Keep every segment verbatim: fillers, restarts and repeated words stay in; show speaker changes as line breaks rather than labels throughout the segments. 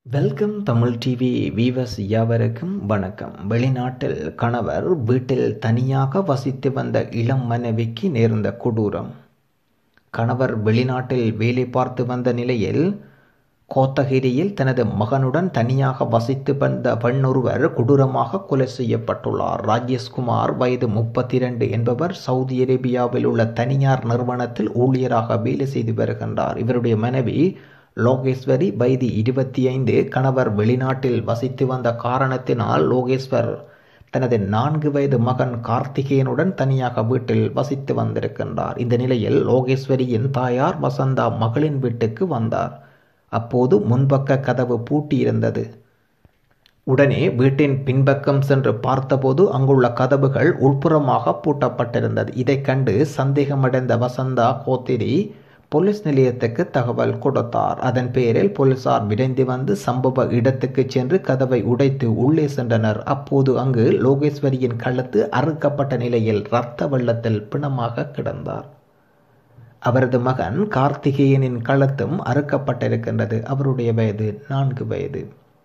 Welcome Tamil TV viewers யாவருக்கும் வணக்கம். வெளிநாட்டில் கணவர் வீட்டில் தனியாக வசித்து வந்த இளம் மனைவிக்கு நேர்ந்த கொடூரம். கணவர் வெளிநாட்டில் வேலை பார்த்து வந்த நிலையில் கோத்தகிரியில் தனது மகனுடன் தனியாக வசித்து வந்த பெண்ணொருவர் கொடூரமாக கொலை செய்யப்பட்டுள்ளார். ராஜேஷ்குமார் வயது முப்பத்தி இரண்டு என்பவர் சவுதி அரேபியாவில் உள்ள தனியார் நிறுவனத்தில் ஊழியராக வேலை செய்து வருகின்றார். இவருடைய மனைவி லோகேஸ்வரி வயது இருபத்தி ஐந்து. கணவர் வெளிநாட்டில் வசித்து வந்த காரணத்தினால் லோகேஸ்வர் தனது நான்கு வயது மகன் கார்த்திகேயனுடன் தனியாக வீட்டில் வசித்து வந்திருக்கின்றார். இந்த நிலையில் லோகேஸ்வரியின் தாயார் வசந்தா மகளின் வீட்டுக்கு வந்தார். அப்போது முன்பக்க கதவு பூட்டியிருந்தது. உடனே வீட்டின் பின்பக்கம் சென்று பார்த்தபோது அங்குள்ள கதவுகள் உள்புறமாக பூட்டப்பட்டிருந்தது. இதை கண்டு சந்தேகமடைந்த வசந்தா கோத்திரி போலீஸ் நிலையத்துக்கு தகவல் கொடுத்தார். அதன் பேரில் போலீசார் விரைந்து வந்து சம்பவ இடத்துக்கு சென்று கதவை உடைத்து உள்ளே சென்றனர். அப்போது அங்கு லோகேஸ்வரியின் கழுத்து அறுக்கப்பட்ட நிலையில் இரத்த வெள்ளத்தில் பிணமாக கிடந்தார். அவரது மகன் கார்த்திகேயனின் கழுத்தும் அறுக்கப்பட்டிருக்கின்றது. அவருடைய வயது நான்கு வயது.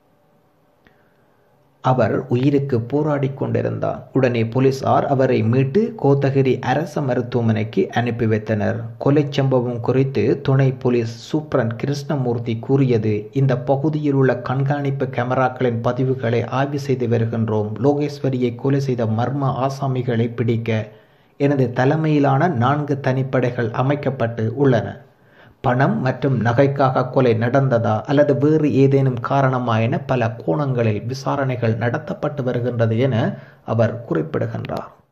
அவர் உயிருக்கு போராடி கொண்டிருந்தார். உடனே போலீசார் அவரை மீட்டு கோத்தகிரி அரசு மருத்துவமனைக்கு அனுப்பி வைத்தனர். கொலை சம்பவம் குறித்து துணை போலீஸ் சூப்பரண்ட் கிருஷ்ணமூர்த்தி கூறியது: இந்த பகுதியில் உள்ள கண்காணிப்பு கேமராக்களின் பதிவுகளை ஆய்வு செய்து வருகின்றோம். லோகேஸ்வரியை கொலை செய்த மர்ம ஆசாமிகளை பிடிக்க எனது தலைமையிலான நான்கு தனிப்படைகள் அமைக்கப்பட்டு உள்ளன. பணம் மற்றும் நகைக்காக கொலை நடந்ததா அல்லது வேறு ஏதேனும் காரணமா என பல கோணங்களில் விசாரணைகள் நடத்தப்பட்டு வருகின்றது என அவர் குறிப்பிடுகின்றார்.